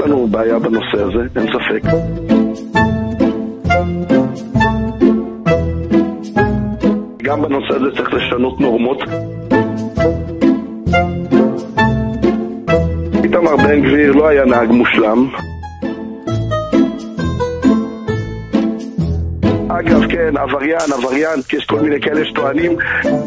לנו בעיה בנושא הזה, אין ספק. גם בנושא הזה צריך לשנות נורמות. איתמר בן גביר לא היה נהג מושלם. אגב, כן, עבריין, כי יש כל מיני כאלה שטוענים,